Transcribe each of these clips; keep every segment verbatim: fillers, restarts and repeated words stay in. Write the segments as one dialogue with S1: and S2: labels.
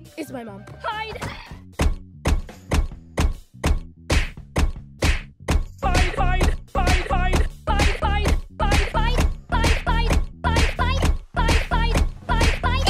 S1: It's my mom. Hide! Hide, hide, hide, hide, hide, hide, hide, hide, hide, hide, hide, hide, hide,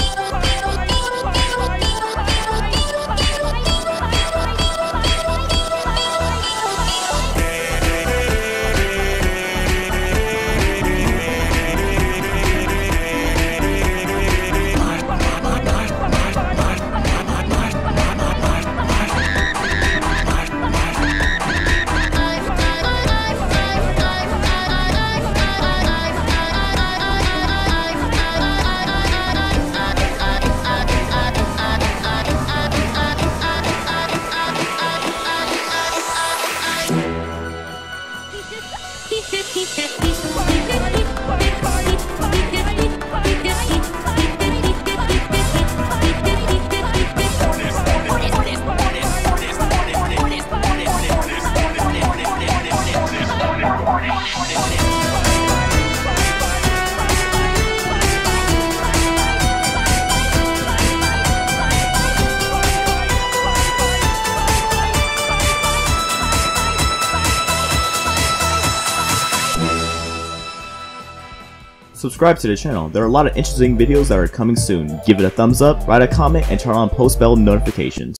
S2: Subscribe to the channel. There are a lot of interesting videos that are coming soon. Give it a thumbs up, write a comment, and turn on post bell notifications.